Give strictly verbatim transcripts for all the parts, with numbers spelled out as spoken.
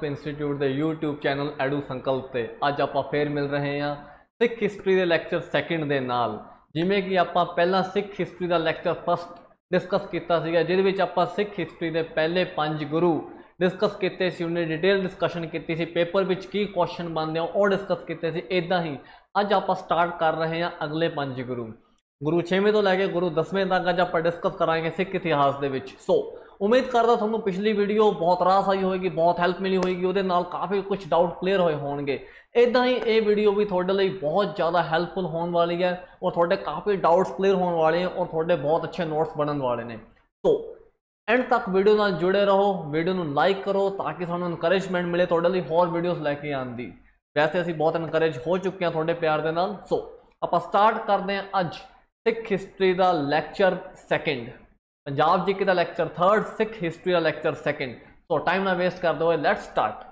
Institute के YouTube channel edu संकल्प से अज आप फिर मिल रहे हैं सिख हिस्टरी के लैक्चर सैकेंड के नाल। जिमें कि आप पहला सिख हिस्टरी का लैक्चर फस्ट डिस्कस किया जिहदे आप सिख हिस्टरी के पहले पंज गुरु डिस्कस किए, उन्हें डिटेल डिस्कशन की, पेपर में की क्वेश्चन बनते हैं और डिस्कस किए। इदा ही अज आप स्टार्ट कर रहे हैं अगले पंज गुरु गुरु छेवें तो लैके गुरु दसवें तक अज आप डिस्कस करांगे सिख इतिहास के। सो उम्मीद करता थोनों पिछली वीडियो बहुत रास आई होगी, बहुत हैल्प मिली होगी, वो काफ़ी कुछ डाउट क्लीयर होए होंगे। इदा ही ये वीडियो भी थोड़े लिए बहुत ज़्यादा हैल्पफुल होने वाली है और थोड़े काफ़ी डाउट्स क्लीयर होने वाले हैं और थोड़े बहुत अच्छे नोट्स बनने वाले हैं। तो एंड तक वीडियो नाल जुड़े रहो, वीडियो को लाइक करो ताकि सानू इनकरेजमेंट मिले थोड़े लिए होर वीडियोस लैके आने की। वैसे असी बहुत इनकरेज हो चुके हैं थोड़े प्यार के नाल। सो आप स्टार्ट करते हैं अज सिख हिस्टरी का लैक्चर सैकेंड, पंजाब जी का लैक्चर थर्ड, सिख हिस्टरी का लैक्चर सैकेंड। सो टाइम ना वेस्ट करते हुए लेट्स स्टार्ट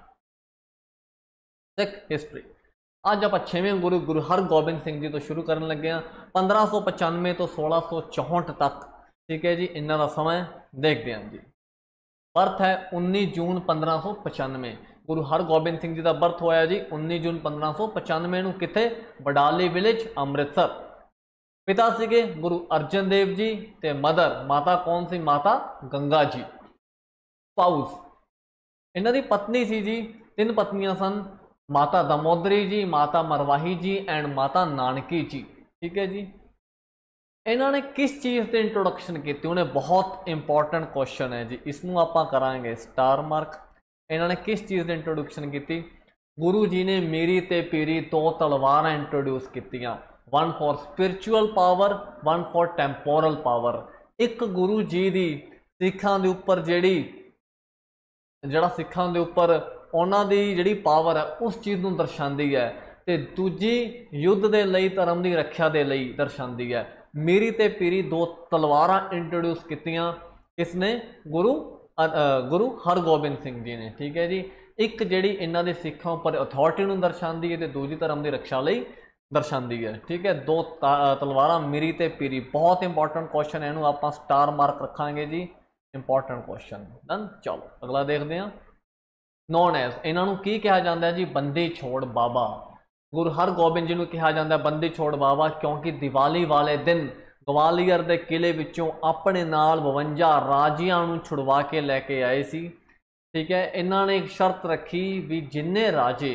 सिख हिस्टरी। अज आप छेवें गुरु गुरु हरगोबिंद सिंह जी तो शुरू करने लगे हैं, पंद्रह सौ पचानवे तो सोलह सौ चौंठ तक। ठीक है जी, इन्हों का समय देखते हैं जी। बर्थ है उन्नीस जून पंद्रह सौ पचानवे, गुरु हरगोबिंद सिंह जी का बर्थ होया जी उन्नीस जून पंद्रह सौ पचानवे को किथे बडाली विलेज अमृतसर। पिता सीगे गुरु अर्जन देव जी ते मदर माता कौन सी, माता गंगा जी। स्पाउस इन्हों की पत्नी सी जी, तीन पत्नियां सन, माता दामोदरी जी, माता मरवाही जी एंड माता नानकी जी। ठीक है जी, इन्होंने किस चीज़ की इंट्रोडक्शन की, उन्हें बहुत इंपॉर्टेंट क्वेश्चन है जी, इसनों आप करांगे स्टार मार्क। इन्होंने किस चीज़ की इंट्रोडक्शन की, गुरु जी ने मीरी ते पीरी दो तलवार इंट्रोड्यूस कीतियां, one for spiritual power, one for temporal power. एक गुरु जी की सिखां दे उपर जिहड़ी जिहड़ा सिखां दे उपर उन्हां दी जिहड़ी पावर है उस चीज़ को दर्शाती है, तो दूजी युद्ध के लिए धर्म की रक्षा के लिए दर्शाती है। मीरी ते पीरी दो तलवार इंट्रोड्यूस कीतियां किसने, गुरु गुरु हरगोबिंद सिंह जी ने। ठीक है जी, एक जिहड़ी इन्हां दे सिखां उपर अथॉरिटी को दर्शाती है तो दूजी धर्म की रक्षा लई दर्शाती है। ठीक है, दो तलवार मीरी ते पीरी, बहुत इंपॉर्टेंट क्वेश्चन है, इनू आप स्टार मार्क रखांगे जी, इंपॉर्टेंट क्वेश्चन। डन, चलो अगला देखते हैं। नॉन एज इन्हों की कहा जाता है जी बंदी छोड़ बाबा। गुरु हरगोबिंद जी को कहा जाता है बंदी छोड़ बाबा क्योंकि दिवाली वाले दिन ग्वालियर के किले विचों अपने नाल बवंजा राजियां नूं छुड़वा के लैके आए सी। ठीक है, इन्होंने एक शर्त रखी भी जिन्ने राजे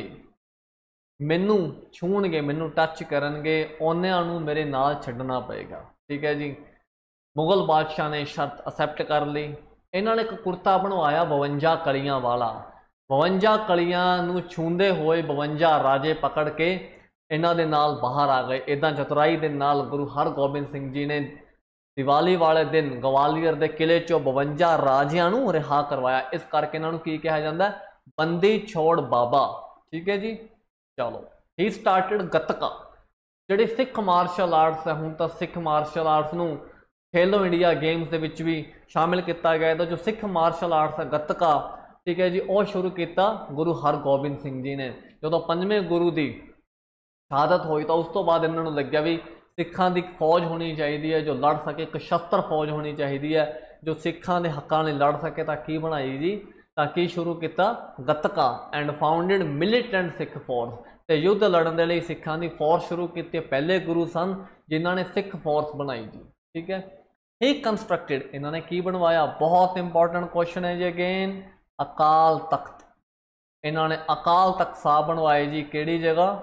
मैनू छूणगे, मैनू टच करनगे, उन्होंने मेरे नाल छड्डना पएगा। ठीक है जी, मुगल बादशाह ने शर्त एक्सैप्ट कर ली। इन्होंने एक कुर्ता बनवाया बवंजा कलियां वाला, बवंजा कलियां छूंदे हुए बवंजा राजे पकड़ के इन्हों के नाल बाहर आ गए। इदा चतुराई के नाल गुरु हरगोबिंद सिंह जी ने दिवाली वाले दिन ग्वालियर के किले चो बवंजा राजियां नूं रिहा करवाया। इस करके इन्हों की कहा जाता है बंदी छोड़ बाबा। ठीक है जी, चलो ही स्टार्टेड गतका, जिहड़े सिख मार्शल आर्ट्स है, हुण तां सिख मार्शल आर्ट्स नूं खेलो इंडिया गेम्स के विच भी शामिल किया गया। तो जो सिख मार्शल आर्ट्स है गतका, ठीक है जी, वह शुरू किया गुरु हरगोबिंद सिंह जी ने। जो पंजवें गुरु की शहादत हुई तो उस तो बाद इन्होंने लग्या भी सिखां की फौज होनी चाहिए जो लड़ सके, एक शस्त्र फौज होनी चाहिए है जो सिखां के हकों लिए लड़ सके। ताकि बनाई जी, ताकि शुरू किया Gatka and founded militant Sikh force, तो युद्ध लड़न के लिए सिखां की फोर्स शुरू की। पहले गुरु सन जिन्होंने सिख फोर्स बनाई जी। ठीक है, ही कंस्ट्रक्टेड इन्होंने की बनवाया, बहुत इंपॉर्टेंट क्वेश्चन है जी अगेन, अकाल तख्त। इन्होंने अकाल तख्त साहब बनवाए जी, केड़ी जगह,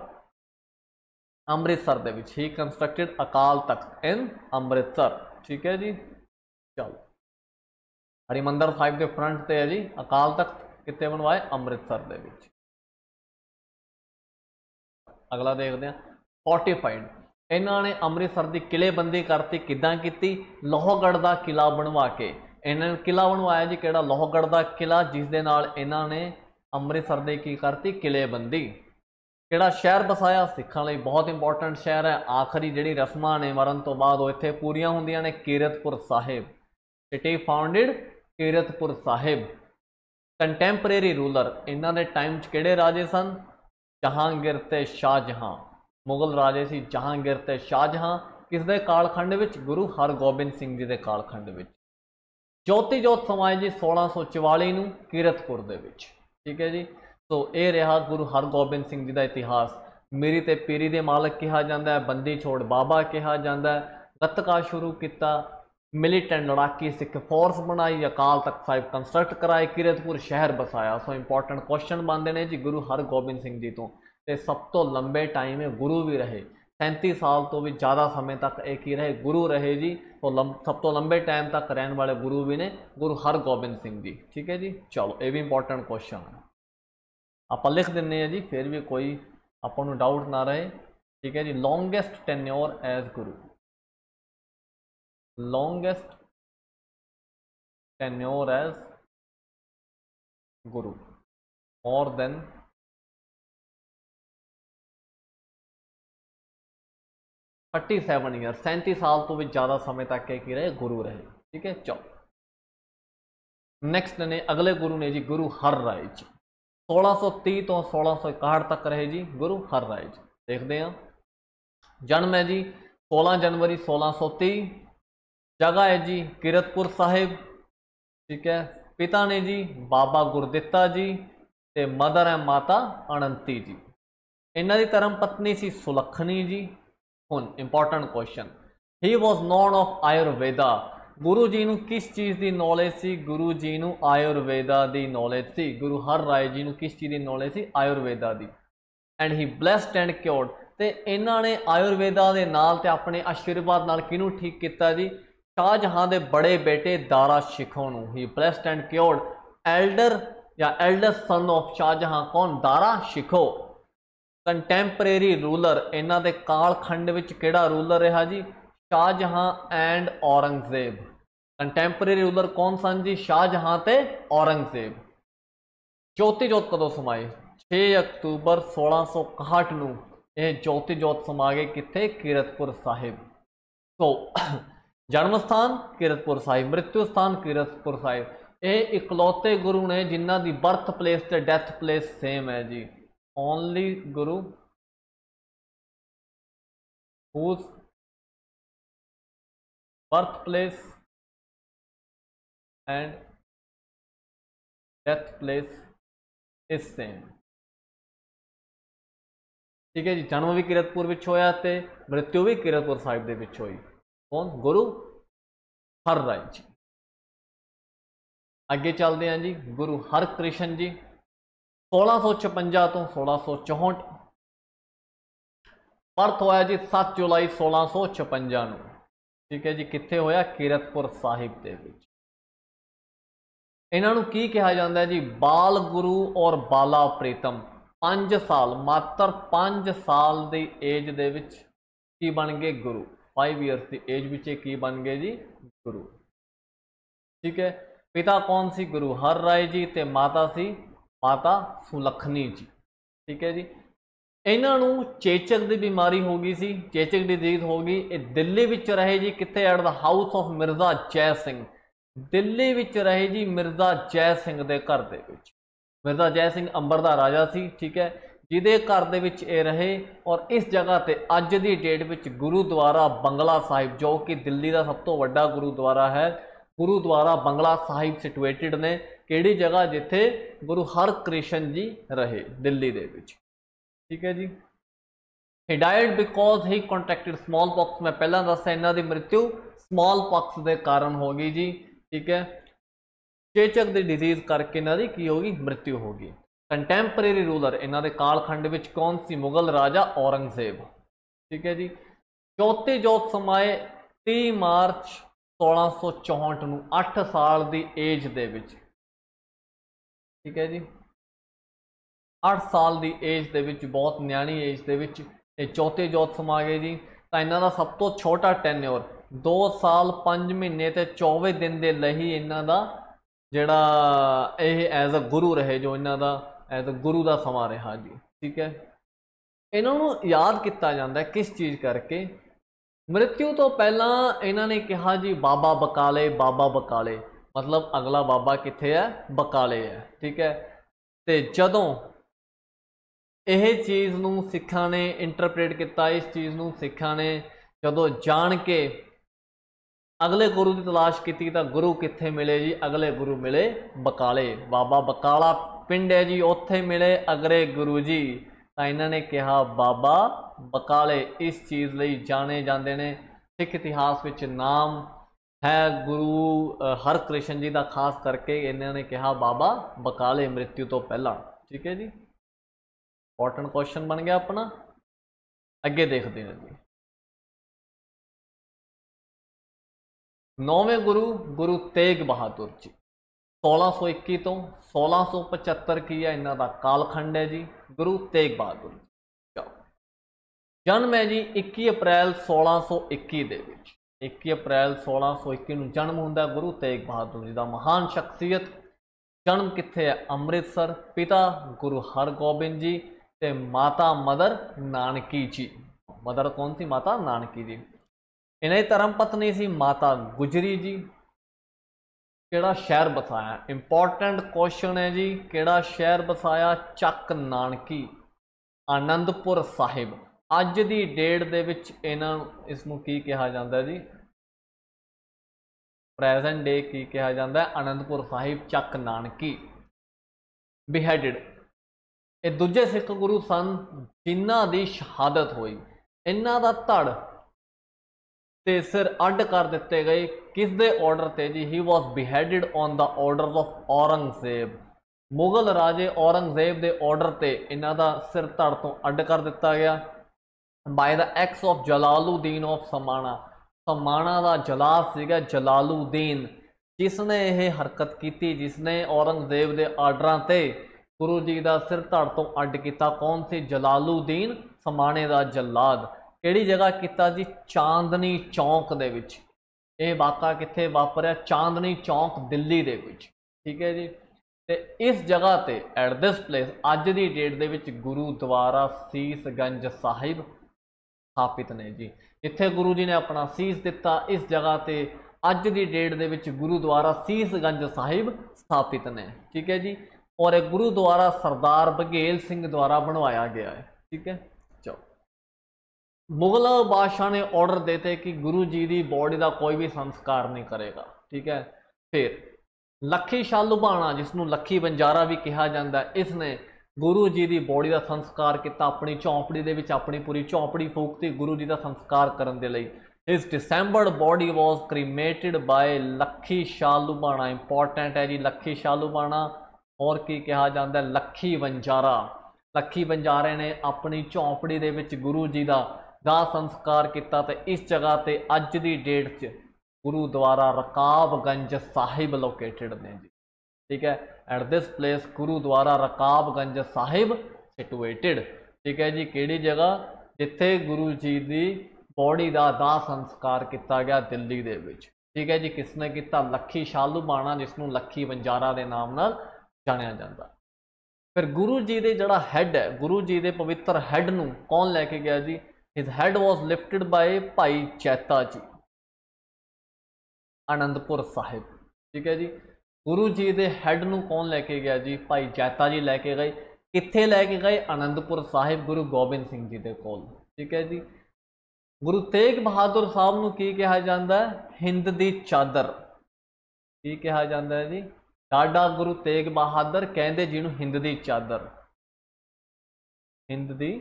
अमृतसर दे विच। ही कंस्ट्रक्टेड अकाल तख्त इन अमृतसर। ठीक है जी, चलो हरिमंदर साहिब के फ्रंट ते है जी अकाल तख्त, कितने बनवाए, अमृतसर दे विच। अगला देखते हैं फोर्टिफाइड, इन्होंने अमृतसर की किलेबंदी करती, किदां की, लोहगढ़ का किला बनवा के। इन्होंने किला बनवाया जी केड़ा, लोहगढ़ का किला, जिस दे नाल इन्होंने अमृतसर की की करती किलेबंदी। केड़ा शहर बसाया, सिखां लई बहुत इंपॉर्टेंट शहर है। आखिरी जिहड़ी रस्मां ने मरण तो बाद वो इत्थे पूरीआं हुंदियां ने, Kiratpur Sahib. City founded Kiratpur Sahib. Contemporary ruler इन्हां दे टाइम च किहड़े राजे सन, जहांगीर ते शाहजहां। मुगल राजे सी जहांगीर ते शाहजहां, किस दे कालखंड विच, गुरु हरगोबिंद सिंह जी के कालखंड विच। ज्योति जोत समाए जी सोलह सौ चवाली नूं कीरतपुर दे विच। ठीक है जी, सो ये रहा गुरु हरगोबिंद सिंह जी का इतिहास। मीरी ते पीरी दे मालक कहा जाता है, बंदी छोड़ बाबा कहा जाता है, गतका शुरू किया, मिलिटेंट लड़ाकी सिख फोर्स बनाई, अकाल तख्त साहिब कंस्ट्रक्ट कराए, किरतपुर शहर बसाया। सो इंपॉर्टेंट क्वेश्चन बनते हैं जी गुरु हरगोबिंद सिंह जी तो ते सब तो लंबे टाइम गुरु भी रहे, सैंतीस साल तो भी ज़्यादा समय तक एक ही रहे गुरु रहे जी। तो लम, सब तो लंबे टाइम तक रहने वाले गुरु भी ने गुरु हरगोबिंद सिंह जी। ठीक है जी, चलो ये भी इंपॉर्टेंट क्वेश्चन है, आप लिख देने हैं जी, फिर भी कोई अपन डाउट ना रहे। ठीक है जी, longest tenure as guru, longest tenure as guru, more than thirty seven year, सैंतीस साल तो भी ज़्यादा समय तक क्या की रहे गुरु रहे। ठीक है, चलो नेक्स्ट ने अगले गुरु ने जी गुरु हर राय जी, सोलह सौ तीस तो सोलह सौ इकाहठ तक रहे जी गुरु हर राय जी। देखते हैं, जन्म है जी सोलह जनवरी सोलह सौ तीस, जगह है जी किरतपुर साहिब। ठीक है, पिता ने जी बाबा गुरदित्ता जी, ते मदर है माता अनंती जी। इन्हों की धर्म पत्नी सी सुलखनी जी। हुन important question, he was known of Ayurveda, गुरु जी नू किस चीज़ की नॉलेज सी? गुरु जी नू आयुर्वेदा की नॉलेज सी। गुरु हर राय जी नू किस चीज़ की नॉलेज सी? आयुर्वेदा की। And he blessed and cured, ते इन्हां ने आयुर्वेदा के नाल ते अपने आशीर्वाद नाल किनू ठीक किया जी? शाहजहां दे बड़े बेटे दारा शिखो नू। He blessed and cured elder या एल्डेस्ट सन ऑफ शाहजहां, कौन? दारा शिखो। कंटैंपरेरी रूलर, इन्हां दे कालखंड विच किहड़ा रूलर रहा जी? Shahjahan and Aurangzeb. Contemporary ruler कौन सन जी? शाहजहां ते औरंगजेब। ज्योति जोत कदों समाए? छे अक्तूबर सोलह सौ इकाहठ नू यह ज्योति जोत समा गए कित्थे? किरतपुर साहिब। तो जन्म स्थान किरतपुर साहिब, मृत्यु स्थान किरतपुर साहिब। ये इकलौते गुरु ने जिन्हां दी बर्थ प्लेस ते डेथ प्लेस सेम है जी। Only guru whose birth place and death place is same। ठीक है जी, जन्म भी किरतपुर विच होया ते मृत्यु भी किरतपुर साहिब दे विच होई। कौन? गुरु हर राय जी। अगे चलते हैं जी, गुरु हरकृष्ण जी, सोलह सौ छपंजा तो सोलह सौ चौंठ। बर्थ होया जी सत्त जुलाई सोलह सौ छपंजा नू। ठीक है जी, कित्थे होया? किरतपुर साहिब दे विच। इन्हां नू की कहा जाता है जी? बाल गुरु और बाला प्रीतम। पांच साल, मात्र पांच साल की एज दे विच की बन गए गुरु। फाइव ईयर्स की एज विच की बन गए जी गुरु। ठीक है, पिता कौन सी? गुरु हर राय जी, ते माता सी माता सुलखनी जी। ठीक है जी, इन्हां नू चेचक की बीमारी हो गई सी, चेचक डिजीज हो गई। ये दिल्ली विच रहे जी, कित्थे? At the house of Mirza Jai Singh. Delhi विच रहे जी मिर्जा जय सिंह दे घर दे विच। मिर्जा जय सिंह अंबर दा राजा सी। ठीक है, जिहदे घर दे विच ये रहे। और इस जगह ते अज दी डेट विच गुरुद्वारा बंगला साहिब, जो कि दिल्ली का सब तो वड्डा गुरुद्वारा है, गुरुद्वारा बंगला साहिब सिटुएटेड ने। किहड़ी जगह? जिथे गुरु हरकृष्ण जी रहे, दिल्ली दे विच। ठीक है जी, he died because he contracted small pox. मैं पहला दस्या इन्हां दी मृत्यु स्मॉल पॉक्स के कारण हो गई जी। ठीक है, चेचक की डिजीज करके इन्हां दी की होगी? मृत्यु होगी। कंटैंपरेरी रूलर इन्हां दे कालखंड विच कौन सी? मुगल राजा औरंगजेब। ठीक है जी, ज्योति जोत समाए तीस मार्च सोलह सौ चौंठ नू, अठ साल की एज दे विच। ठीक है जी, अठ साल की एज दे विच, बहुत न्याणी एज दे विच ज्योति जोत समा गए जी। तो इन्हां दा सब तो छोटा टेन्योर दो साल पाँच महीने ते चौबीस दिन के लिए ही इन्हां दा जिहड़ा यह एज अ गुरु रहे, जो इन्हां दा एज अ गुरु का समा रहा जी। ठीक है, इन्हां नूं याद किया जाता है किस चीज़ करके? मृत्यु तो पहला इन्हां ने कहा जी बाबा बकाले, बाबा बकाले, मतलब अगला बाबा कित्थे है? बकाले है। ठीक है, तो जदों यह चीज़ नूं सिखां ने इंटरप्रेट किया, इस चीज़ नूं सिखां ने जदों जान के अगले गुरु की तलाश की तो गुरु कित्थे मिले जी, अगले गुरु मिले बकाले, बाबा बकाला पिंड है जी, उत्थे मिले अगले गुरु जी। तो इन्होंने कहा बाबा बकाले इस चीज़ लई जाने जाते हैं। सिख इतिहास विच नाम है गुरु हरकृष्ण जी का, खास करके इन्होंने कहा बाबा बकाले मृत्यु तो पहला। ठीक है जी, इंपॉर्टेंट क्वेश्चन बन गया अपना। अगे देखते हैं जी, नौवें गुरु गुरु तेग बहादुर जी, सोलह सौ इक्की तो सोलह सौ पचहत्तर की है इन्हों का कालखंड है जी। गुरु तेग बहादुर जी जन्म है जी इक्की अप्रैल सोलह सौ इक्की दे विच, इक्की अप्रैल सोलह सौ इक्की नूं जन्म हुंदा गुरु तेग बहादुर जी का। महान शख्सियत, जन्म कित्थे है अमृतसर, पिता गुरु हरगोबिंद जी ते माता मदर नानकी जी। मदर कौन सी? माता नानकी जी। इन्हें धर्म पत्नी सी माता गुजरी जी। केड़ा शहर बसाया? इंपॉर्टेंट क्वेश्चन है जी, केड़ा शहर बसाया? चक नानकी, आनंदपुर साहिब। अज की डेट दे विच इन्हां इसनूं की कहा जाता है जी, प्रेजेंट डे की कहा जाता है? आनंदपुर साहिब चक नानकी। बिहेडिड, ये दूजे सिख गुरु सन जिन्हां दी शहादत हुई। इन्हां दा धड़ ते सिर अड्ड कर दिते गए, किस दे ऑर्डर ते जी? He was beheaded on the order of Aurangzeb. Mughal राजे औरंगजेब के ऑर्डर ते इन्हां दा सिर धड़ तो अड्ड कर दिता गया। By the axe of Jalaluddin of Samana, Samana का जलाल सीगा जलालुद्दीन, जिसने यह हरकत की, जिसने औरंगजेब के आर्डर से गुरु जी का सिर धड़ तो अड्ड किया। कौन सी? जलालुद्दीन, समाणे का जलाद। किहड़ी जगह किया जी? चांदनी चौक दे विच। ये वाक़ा कित्थे वापरिया? चांदनी चौक दिल्ली दे विच। ठीक है जी, ते इस जगह ते एट दिस प्लेस अज की डेट दे विच गुरुद्वारा सीसगंज साहिब स्थापित ने जी। इत्थे गुरु जी ने अपना सीस दिता। इस जगह ते अज की डेट दे विच गुरुद्वारा सीसगंज साहिब स्थापित ने। ठीक है जी, और एक गुरुद्वारा सरदार बघेल सिंह द्वारा बनवाया गया है। ठीक है, चलो। मुगल बादशाह ने ऑर्डर देते कि गुरु जी की बॉडी का कोई भी संस्कार नहीं करेगा। ठीक है, फिर लखी शाह लुभाणा, जिसनों लखी बंजारा भी कहा जाता है, इसने गुरु जी की बॉडी का संस्कार किया। अपनी झोंपड़ी के विच अपनी पूरी झोंपड़ी फूकती गुरु जी का संस्कार करने के लिए। His dismembered body was cremated by Lakhi Shah लुभाणा। Important है जी लखी शाह लुभाणा। और की कहा जाता है? लखी बंजारा। लखी बंजारे ने अपनी झोंपड़ी के विच गुरु जी का दाह संस्कार किया। तो इस जगह पर अज की डेट च गुरुद्वारा रकाबगंज साहिब लोकेटेड ने जी। ठीक है, at this place gurdwara Rakabganj Sahib situated. ठीक है जी, किहड़ी जगह? जिथे गुरु जी की बॉडी का दाह संस्कार किया गया दिल्ली दे विच। ठीक है जी, किसने किया? लखी शाह लुभाणा, जिसनों लखी बंजारा के नाम नाल जानिया जाता। फिर गुरु जी के जड़ा हैड है, गुरु जी के पवित्र हैड नूं कौन लैके गया जी? His head was lifted by Bhai Jaita जी, आनंदपुर साहिब। ठीक है जी, गुरु जी के हैड नूं कौन लैके गया जी? भाई जैता जी लैके गए। कित्थे लैके गए? आनंदपुर साहिब, गुरु गोबिंद सिंह जी के कोल। ठीक है जी, गुरु तेग बहादुर साहब नूं की कहा जाता है? हिंद दी चादर। की कहा जाता है जी? डाडा गुरु तेग बहादुर कहते जिन्हों हिंद दी चादर, हिंद दी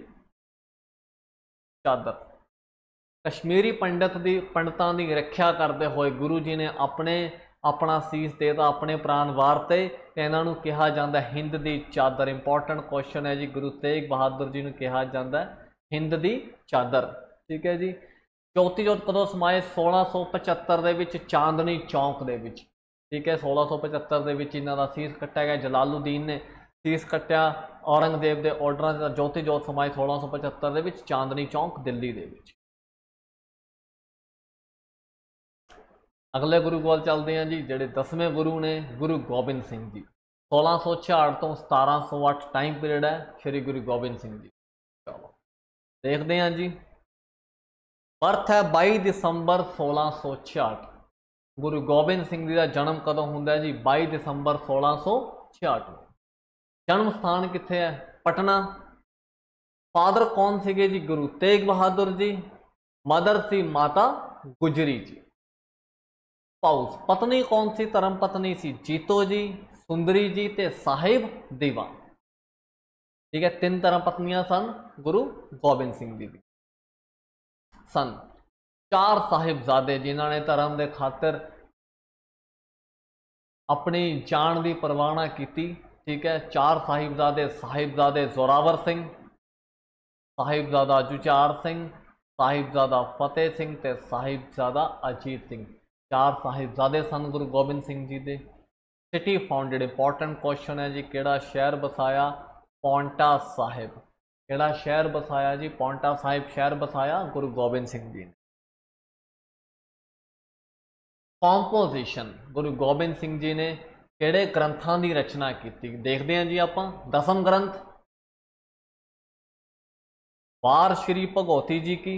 चादर। कश्मीरी पंडित दी पंडितां दी रख्या करते हुए गुरु जी ने अपने अपना सीस देता, अपने प्राण वारते। इन्हां नूं कहा जाता है हिंद दी चादर। इंपॉर्टेंट क्वेश्चन है जी, गुरु तेग बहादुर जी नूं कहा जाता है हिंद दी चादर। ठीक है जी, ज्योति जोत कदों समाए? सोलह सौ पचहत्तर दे विच चांदनी चौक दे विच। ठीक है, सोलह सौ पचहत्तर दे विच इन्हां दा सीस कट्टिया गया। जलालुद्दीन ने सीस कट्टिया औरंगजेब के ऑर्डर से। ज्योति जोत समाए सोलह सौ पचहत्तर दे विच चांदनी चौक दिल्ली दे विच। अगले गुरु कोल चलते हैं जी, जेडे दसवें गुरु ने गुरु गोबिंद सिंह जी। सोलह सौ छियाठ तो सतारह सौ अठ टाइम पीरियड है श्री गुरु गोबिंद सिंह जी। चलो देखते हैं जी, बर्थ है बाई दिसंबर सोलह सौ छियाठ। गुरु गोबिंद सिंह जी का जन्म कदों होंदा है जी? बाई दिसंबर सोलह सौ छियाठ। जन्म स्थान कित्थे है? पटना। फादर कौन सीगे जी? गुरु तेग बहादुर जी। मदर सी माता गुजरी जी। स्पाउस पत्नी कौन सी धर्म पत्नी सी? जीतो जी, सुंदरी जी ते साहिब दीवा। ठीक है, तीन धर्म पत्नियां सन गुरु गोबिंद सिंह जी दी। सन चार साहिबजादे जिन्होंने धर्म के खातिर अपनी जान की परवाह ना की। ठीक है, चार साहिबजादे, साहिबजादे जोरावर सिंह, साहिबजादा जुझार सिंह, साहिबजादा फतेह सिंह ते साहिबजादा अजीत सिंह। चार साहिबजादे सन गुरु गोबिंद सिंह जी दे। सिटी फाउंडेड, इंपॉर्टेंट क्वेश्चन है जी, केड़ा शहर बसाया? पौंटा साहिब। केड़ा शहर बसाया जी? पौंटा साहिब शहर बसाया गुरु गोबिंद सिंह जी ने। कॉम्पोजिशन गुरु गोबिंद सिंह जी ने केड़े ग्रंथां की रचना की? देखते हैं जी आपां। दसम ग्रंथ वार श्री भगवती जी की,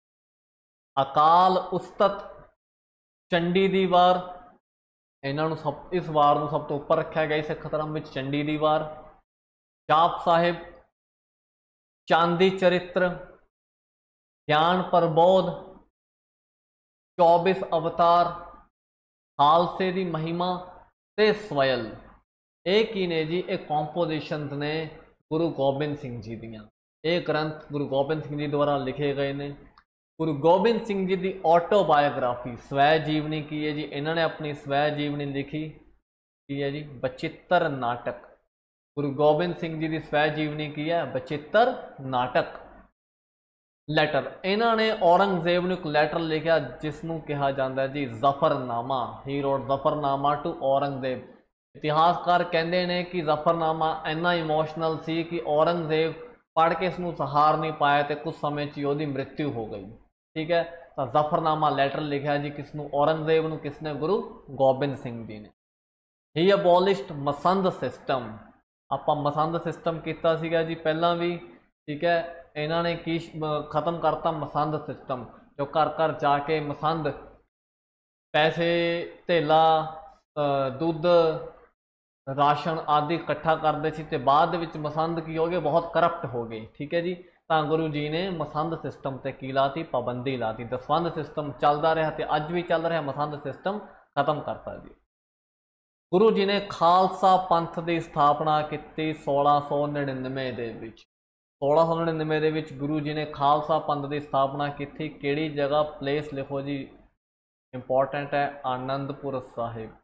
अकाल उस्तत, चंडी दी वार, इन्हों सब इस वार को सब तो उपर रखा गया सिख धर्म में, चंडी दी वार, जाप साहिब, चांदी चरित्र, ज्ञान प्रबोध, चौबीस अवतार, खालसे की महिमा ते स्वयल। एक ही ने जी एक कॉम्पोजिशंस ने गुरु गोबिंद सिंह जी दियां। ये ग्रंथ गुरु गोबिंद सिंह जी द्वारा लिखे गए ने। गुरु गोबिंद सिंह जी की ऑटोबायोग्राफी स्वै जीवनी की है जी, इन्होंने अपनी स्वै जीवनी लिखी की है जी बचित्र नाटक। गुरु गोबिंद सिंह जी की स्वै जीवनी की है बचित्र नाटक। लैटर इन्होंने औरंगजेब ने एक लैटर लिखा जिसनों कहा जाता है जी Zafarnama. He wrote Zafarnama to Aurangzeb. इतिहासकार कहते हैं कि जफरनामा इन्ना इमोशनल सी कि औरंगजेब पढ़ के इसनों सहार नहीं पाया तो कुछ समय ची उसकी मृत्यु हो गई। ठीक है, तो जफरनामा लैटर लिखा जी किसनों? औरंगजेब नूं। किसने? गुरु गोबिंद सिंह जी ने। He abolished masand system. आपां मसंद सिस्टम किया सीगा जी पहला भी। ठीक है, इन्होंने की खत्म करता मसंद सिस्टम, जो घर घर जाके मसंद पैसे धेला दुध राशन आदि इकट्ठा करते सी ते बाद विच मसंद की हो गए बहुत करप्ट हो गई। ठीक है जी, तो गुरु जी ने मसंद सिस्टम ते की लाती? पाबंदी लाती। दसवंध सिस्टम चलता रहा तो अज भी चल रहा, मसंद सिस्टम खत्म करता जी। गुरु जी ने खालसा पंथ की स्थापना की सोलह सौ नड़िनवे दे विच। सोलह सौ नड़िनवे दे विच गुरु जी ने खालसा पंथ की स्थापना की। किहड़ी जगह? प्लेस लिखो जी, इंपॉर्टेंट है, आनंदपुर साहिब।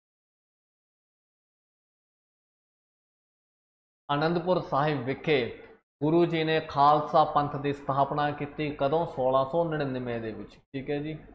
आनंदपुर साहिब विखे गुरु जी ने खालसा पंथ की स्थापना की। कदों? सोलह सौ नड़िनवे दे विच। ठीक है जी,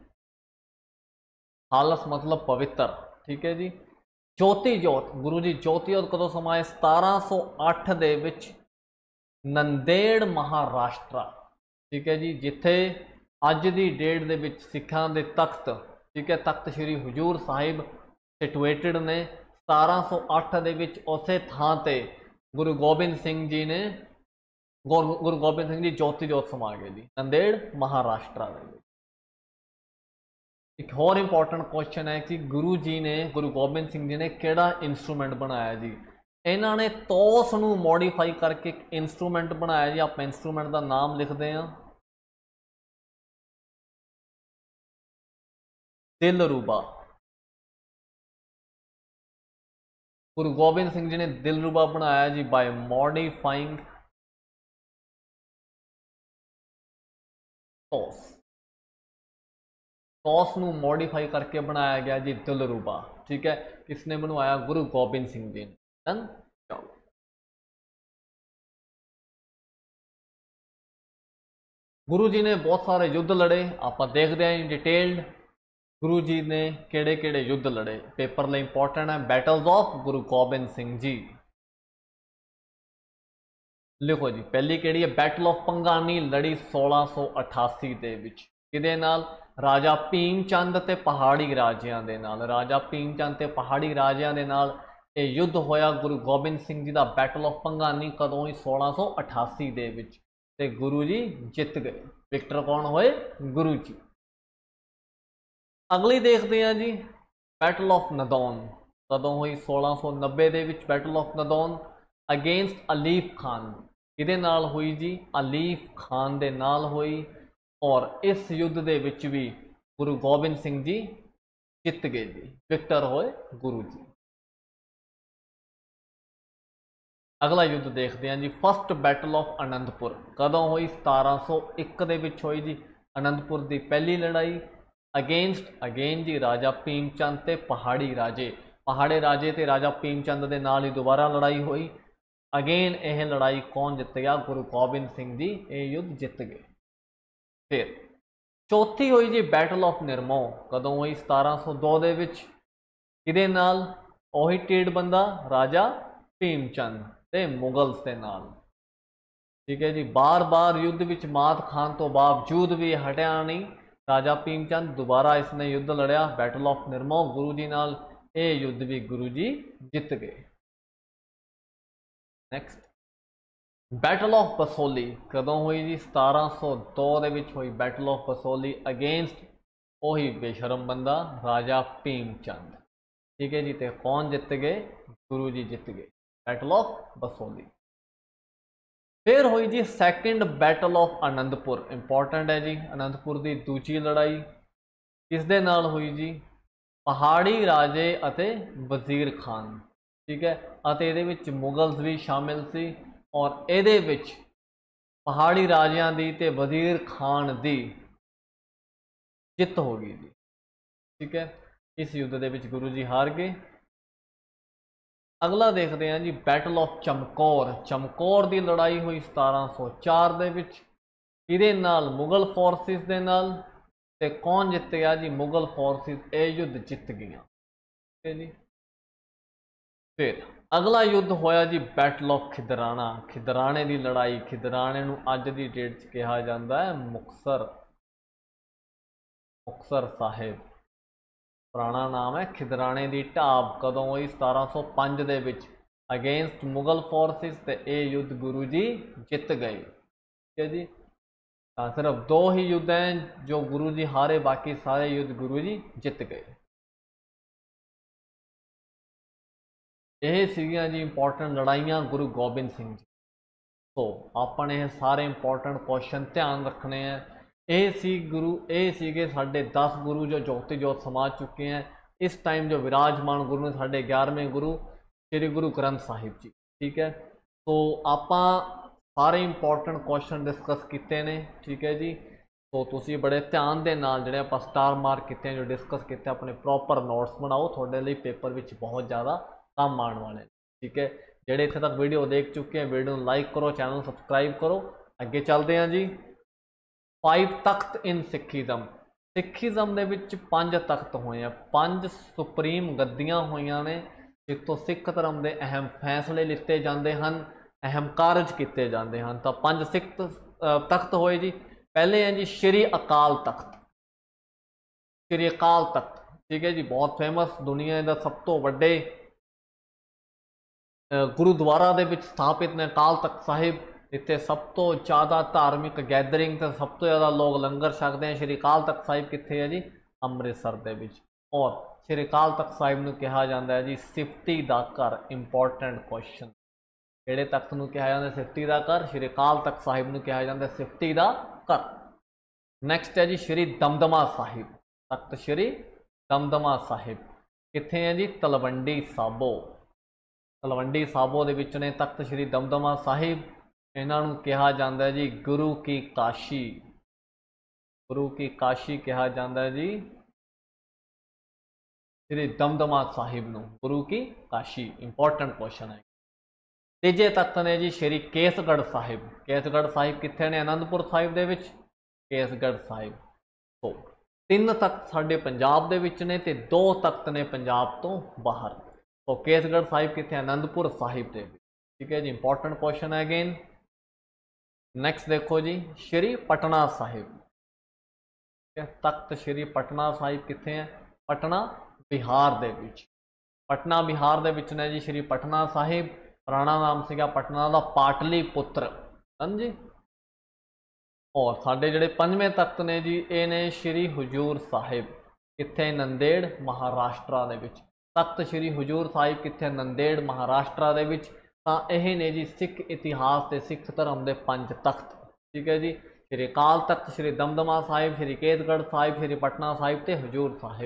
खालस मतलब पवित्र। ठीक है जी, ज्योति जोत गुरु जी ज्योति जोत कदों समाए? सतारह सौ अठ दे विच नंदेड़ महाराष्ट्र। ठीक है जी, जिथे अज की डेट दे विच सिखां दे तख्त, ठीक है, तख्त श्री हजूर साहिब सिटुएटेड ने। सतारह सौ अठ दे विच उसे थां ते गुरु गोबिंद सिंह जी ने गुरु गोबिंद सिंह जी ज्योति जोत समा गए जी नंदेड़ महाराष्ट्र। एक होर इंपॉर्टेंट क्वेश्चन है कि गुरु जी ने गुरु गोबिंद सिंह जी ने केड़ा इंस्ट्रूमेंट बनाया जी? इन्होंने तोस नूं मॉडिफाई करके एक इंस्ट्रूमेंट बनाया जी। आप इंस्ट्रूमेंट का नाम लिखते हैं दिलरुबा। गुरु गोबिंद सिंह जी ने दिलरुबा बनाया जी बाय मॉडिफाइंग टॉस। टॉस नूं मॉडिफाई करके बनाया गया जी दिलरुबा। ठीक है, किसने बनवाया? गुरु गोबिंद सिंह जी ने। डन। गुरु जी ने बहुत सारे युद्ध लड़े, आप देखते हैं डिटेल्ड। गुरु जी ने केड़े केड़े युद्ध लड़े? पेपर लिए इंपॉर्टेंट है। बैटल्स ऑफ गुरु गोबिंद सिंह जी लिखो जी। पहली केड़ी है? बैटल ऑफ पंगानी लड़ी सोलह सौ अठासी दे विच। किहदे नाल? राजा भीम चंद ते पहाड़ी राजियां दे नाल। राजा भीम चंद ते पहाड़ी राजियां दे नाल ये युद्ध होया गुरु गोबिंद सिंह जी का। बैटल ऑफ पंगानी कदों ही? सोलह सौ अठासी दे विच ते गुरु जी जित गए। विक्टर कौन होए? गुरु जी। अगली देखते हैं जी बैटल ऑफ नदौन कदों हुई? सोलह सौ नब्बे दे विच battle of Nadaun against Alif Khan. किहदे नाल हुई जी? अलीफ खान दे नाल हुई। और इस युद्ध दे विच भी गुरु गोबिंद सिंह जी जित गए जी, विक्टर होए गुरु जी। अगला युद्ध देखते हैं जी, फर्स्ट बैटल ऑफ आनंदपुर कदों हुई? सतारा सौ एक दे विच होई जी आनंदपुर की पहली लड़ाई। अगेंस्ट अगेन जी राजा भीमचंद ते पहाड़ी राजे, पहाड़े राजे ते राजा भीमचंद के नाल ही दोबारा लड़ाई हुई। अगेन यह लड़ाई कौन जित गया? गुरु गोबिंद सिंह जी ये युद्ध जित गए। फिर चौथी हुई जी बैटल ऑफ निरमो कदों हुई? सतारा सौ दो दे विच किहदे नाल? ओही टेढ़ बंदा राजा भीमचंद ते मुगल्स के नाल। ठीक है जी, बार बार युद्ध विच मात खान तो बावजूद भी हटिया नहीं राजा भीमचंद, दोबारा इसने युद्ध लड़िया बैटल ऑफ निरमो गुरु जी नाल, ये युद्ध भी गुरु जी जित गए। नैक्सट बैटल ऑफ बसोली कदों हुई जी? सतारा सौ दो दे विच हुई बैटल ऑफ बसोली अगेंस्ट वही बेशरम बंदा राजा भीमचंद। ठीक है जी, तो कौन जित गए? गुरु जी जित गए, बैटल ऑफ बसोली। फिर हुई जी second battle of Anandpur, important है जी, आनंदपुर की दूजी लड़ाई किस दे नाल हुई जी? पहाड़ी राजे अते वजीर खान। ठीक है, अते इहदे विच मुगल्स भी शामिल सी और इहदे विच पहाड़ी राजियां दी ते वजीर खान दी जित हो गई जी। ठीक है, इस युद्ध दे विच गुरु जी हार गए। अगला देखते हैं जी बैटल ऑफ चमकौर, चमकौर की लड़ाई हुई सतारा सौ चार दे विच, इहदे नाल मुगल फोर्सिस दे नाल, ते कौन जित गया जी? मुगल फोर्सिस ये युद्ध जित गई। ठीक है जी। फिर अगला युद्ध होया जी बैटल ऑफ खिदराना, खिदराने की लड़ाई, खिदराने नूं अज की डेट च कहा जाता है मुक्तसर, मुक्तसर साहिब पुराना नाम है। खिदराने की ढाब कदों हुई? सतारा सौ पाँच दे विच अगेंस्ट मुगल फोर्सिस, ते ये युद्ध गुरु जी जित गए। ठीक है जी, सिर्फ दो ही युद्ध हैं जो गुरु जी हारे, बाकी सारे युद्ध गुरु जी जित गए। यह सीगियां जी इंपॉर्टेंट लड़ाइयां गुरु गोबिंद सिंह जी। तो आपने सारे इंपॉर्टेंट क्वेश्चन ध्यान रखने हैं। ये सी गुरु ये सीगे साढ़े दस गुरु जो ज्योति जोत समा चुके हैं। इस टाइम जो विराजमान गुरु ने साढ़े ग्यारहवें गुरु श्री गुरु ग्रंथ साहिब जी। ठीक है, तो आप सारे इंपॉर्टेंट क्वेश्चन डिस्कस किए ने। ठीक है जी, तो तुसी बड़े ध्यान के नाल जिहड़े आपां स्टार मार्क किए जो डिस्कस किए अपने प्रॉपर नोट्स बनाओ, थोड़े लिए पेपर में बहुत ज़्यादा काम आने वाले। ठीक है, जेडे इत्थे तक वीडियो देख चुके हैं वीडियो लाइक करो, चैनल सबसक्राइब करो। अगे चलते हैं जी, फाइव तख्त इन सिखिज़म, सिखिज़म दे विच पंज तख्त होए हैं, पंज सुप्रीम गद्दियां होईयां ने जित्थों सिख धर्म के अहम फैसले लिते जाते हैं, अहम कारज किए जाते हैं। तो पंज सिख तख्त होए जी। पहले हैं जी श्री अकाल तख्त, श्री अकाल तख्त। ठीक है जी, बहुत फेमस, दुनिया का सब तो वड्डे गुरुद्वारा दे विच स्थापित ने अकाल तख्त साहिब। इत्थे सब तो ज़्यादा धार्मिक गैदरिंग तो सब तो ज़्यादा लोग लंगर छकते हैं। श्री अकाल तख्त साहिब कित्थे है जी? अमृतसर दे विच। और श्री अकाल तख्त साहिब नूं कहा जाता है जी सिफती दा घर। इंपॉर्टेंट क्वेश्चन, किहड़े तख्त नूं कहा जाता है सिफती दा घर? श्री अकाल तख्त साहिब नूं कहा जाता है सिफती दा घर। नैक्सट है जी श्री दमदमा साहिब, तख्त श्री दमदमा साहिब कित्थे है जी? तलवंडी साबो, तलवंडी साबो दे विच ने तख्त श्री दमदमा साहिब। इन्हां नूं कहा जाता है जी गुरु की काशी, गुरु की काशी कहा जाता है जी श्री दमदमा साहिब नूं, गुरु की काशी। इंपॉर्टेंट क्वेश्चन है। तीजे तख्त ने जी श्री केसगढ़ साहिब, केसगढ़ साहिब कित्थे ने? आनंदपुर साहिब दे विच केसगढ़ साहिब। तो तीन तख्त साडे पंजाब दे विच ने ते दो तख्त ने पंजाब तो बाहर। तो केसगढ़ साहिब कित्थे? आनंदपुर साहिब दे विच। ठीक है जी, इंपॉर्टेंट क्वेश्चन है अगेन। नैक्सट देखो जी श्री पटना साहिब, तख्त श्री पटना साहिब कित्थे है? पटना बिहार दे विच। पटना बिहार दे विच ने जी श्री पटना साहिब। पुराना नाम सीगा पटना दा पाटली पुत्र। हाँ जी। और साडे जिहड़े पंजवें तख्त ने जी ये ने श्री हजूर साहिब, कित्थे? नंदेड़ महाराष्ट्र दे विच। तख्त श्री हजूर साहिब कित्थे? नंदेड़ महाराष्ट्र दे विच। तां यह ने जी सिख इतिहास के सिख धर्म के पंज तख्त। ठीक है जी, श्री अकाल तख्त, श्री दमदमा साहिब, श्री केसगढ़ साहिब, श्री पटना साहिब ते हजूर साहिब।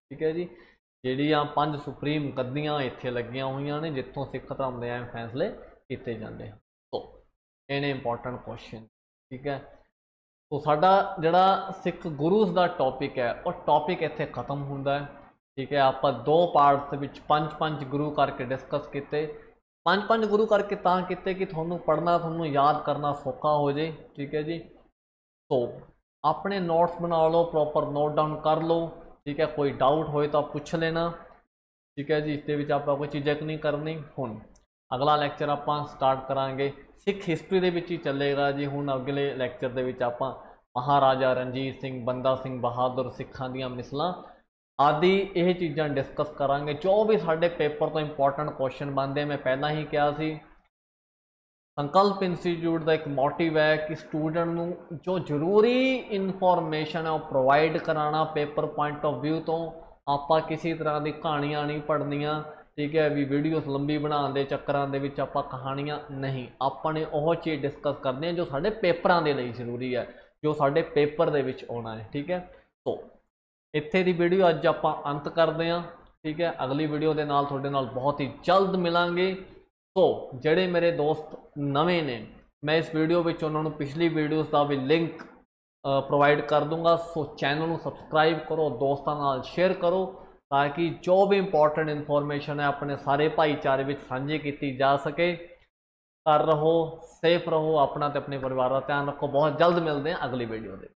ठीक है जी। ਜਿਹੜੀਆਂ ਪੰਜ ਸੁਪਰੀਮ ਗੱਦੀਆਂ ਇੱਥੇ ਲੱਗੀਆਂ ਹੋਈਆਂ ਨੇ ਜਿੱਥੋਂ ਸਿੱਖ ਧਰਮ ਦੇ ਐ ਫੈਸਲੇ ਕੀਤੇ ਜਾਂਦੇ ਹਨ। ਸੋ ਇਹਨੇ ਇੰਪੋਰਟੈਂਟ ਕੁਐਸਚਨ, ਠੀਕ ਹੈ। ਸੋ ਸਾਡਾ ਜਿਹੜਾ ਸਿੱਖ ਗੁਰੂਜ਼ ਦਾ ਟੌਪਿਕ ਹੈ ਉਹ ਟੌਪਿਕ ਇੱਥੇ ਖਤਮ ਹੁੰਦਾ ਹੈ, ठीक है। आप दो पार्ट्स विच पंज पंज गुरु करके डिस्कस किए, पंज पंज गुरु करके तां किए कि थोनू पढ़ना थोनू याद करना सौखा हो जाए, ठीक है जी। तो अपने नोट्स बना लो, प्रॉपर नोट डाउन कर लो, ठीक है। कोई डाउट होए तो पूछ लेना, ठीक है जी। इस आप कोई झिझक नहीं करनी। हुण अगला लैक्चर आप स्टार्ट करांगे सिख हिस्टरी दे विच ही चलेगा जी। हुण अगले लैक्चर दे विच आपां महाराजा रणजीत सिंह, बंदा सिंह बहादुर, सिखां दीयां मिसलां आदि यह चीज़ां डिस्कस करांगे। जो भी साडे पेपर तो इंपॉर्टेंट क्वेश्चन बनते, मैं पहला ही कहा सी संकल्प इंस्टीट्यूट का एक मोटिव है कि स्टूडेंट नूं जो जरूरी इनफॉर्मेशन है वो प्रोवाइड कराना पेपर पॉइंट ऑफ व्यू तो। आपां किसी तरह की कहानियां नहीं पढ़नियां, ठीक है। भी वीडियोस लंबी बनाने के चक्करां दे विच आपां कहानियां नहीं, आपने वह चीज़ डिस्कस करनी है जो साडे पेपरां दे लई जरूरी है, जो साडे पेपर दे विच आउणा है, ठीक है। तो इत्थे दी वीडियो अज आपां अंत करते हैं, ठीक है। अगली वीडियो के नाल तुहाडे नाल बहुत ही जल्द मिलांगे। तो जिहड़े मेरे दोस्त नवे ने, मैं इस वीडियो विच उन्हां नूं पिछली वीडियोज़ का भी लिंक प्रोवाइड कर दूंगा। सो चैनल नूं सबसक्राइब करो, दोस्तां नाल शेयर करो, ताकि जो भी इंपॉर्टेंट इन्फॉर्मेशन है अपने सारे भाईचारे विच सांझी की जा सके। कर रहो, सेफ रहो, अपना ते अपने परिवार का ध्यान रखो। बहुत जल्द मिलते हैं अगली वीडियो में।